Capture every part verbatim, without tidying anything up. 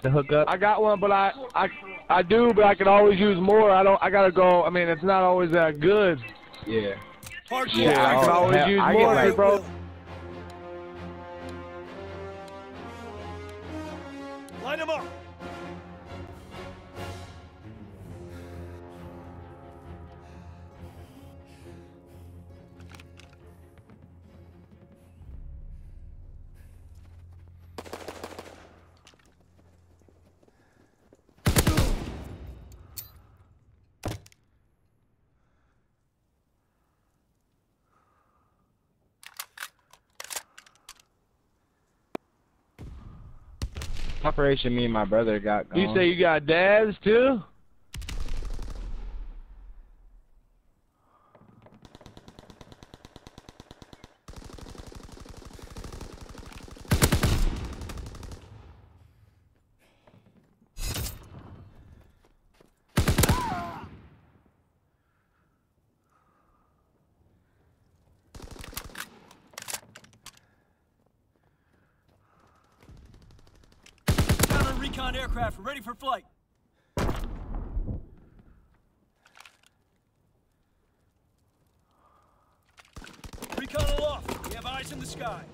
to hook up? I got one, but I, I, I do, but I could always use more. I don't. I gotta go. I mean, it's not always that good. Yeah. Yeah, I could always hell, use I more, get like, bro. Line him up. operation me and my brother got going. You say you got dads too? Recon aircraft ready for flight. Recon aloft. We have eyes in the sky.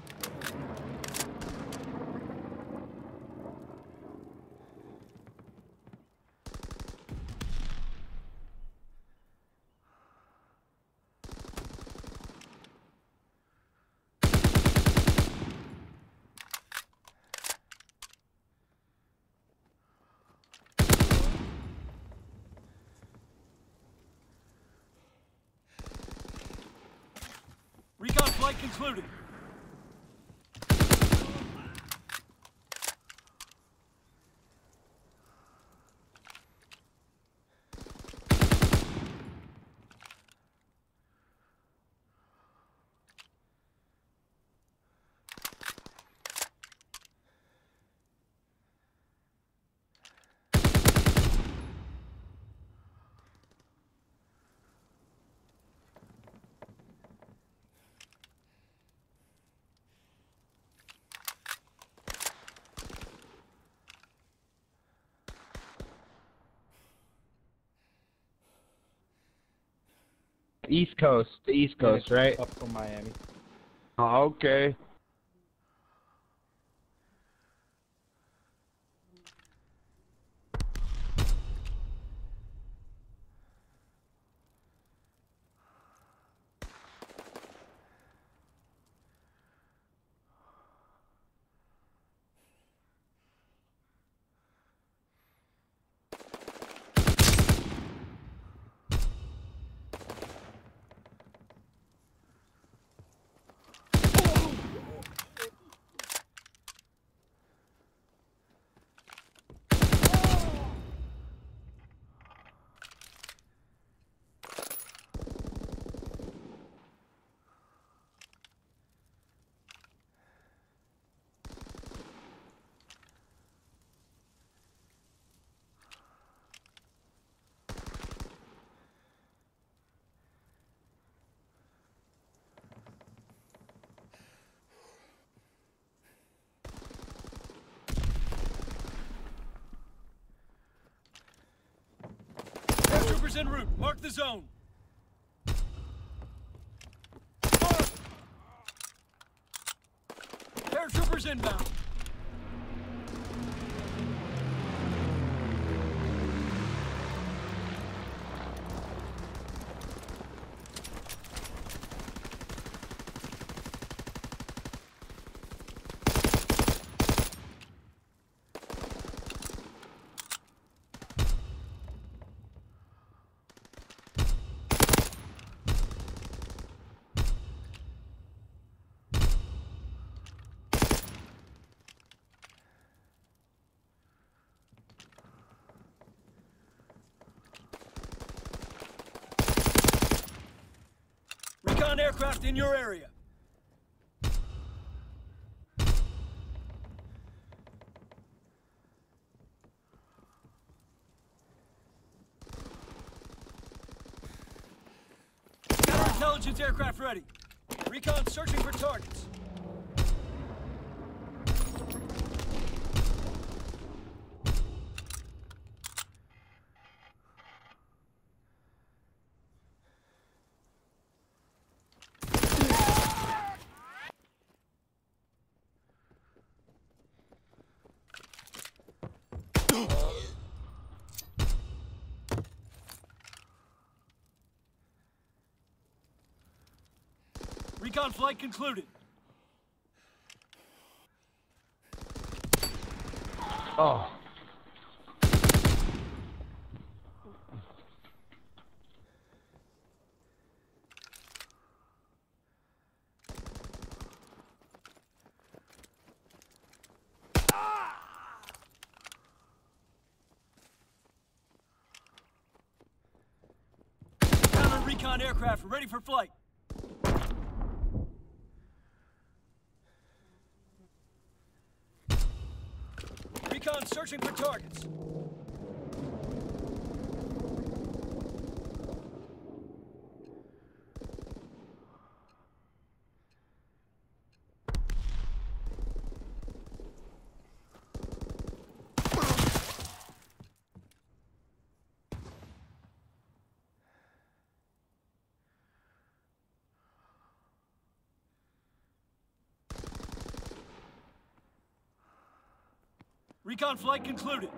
Recon flight concluded. East Coast, the East Coast, Yeah, right? Up from Miami. Oh, okay. Troopers en route. Mark the zone. Paratroopers inbound. Recon aircraft in your area. Counterintelligence aircraft ready. Recon searching for targets. Recon flight concluded. Oh. Counter recon aircraft ready for flight. Recon searching for targets. Recon flight concluded.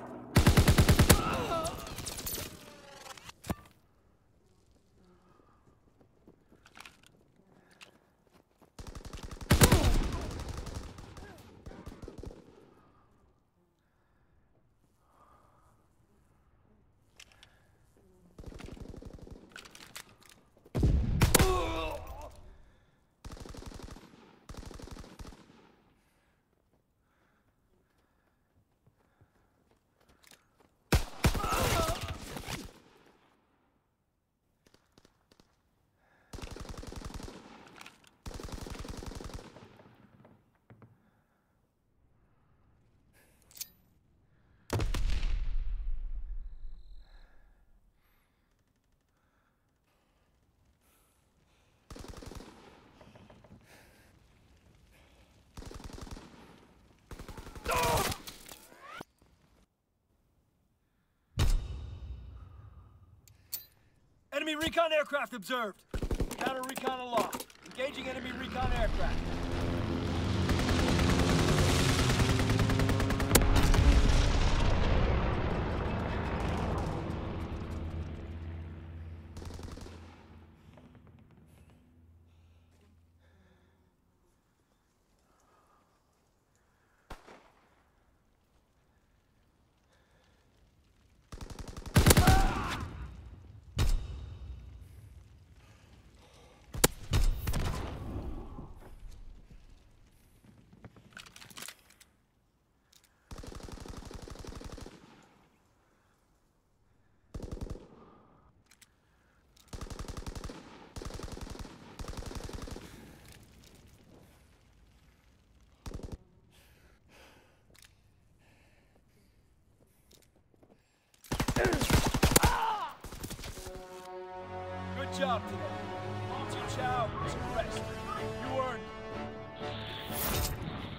Enemy recon aircraft observed. Counter recon aloft. Engaging enemy recon aircraft. Good job today. Long Chow is arrested. You earned it.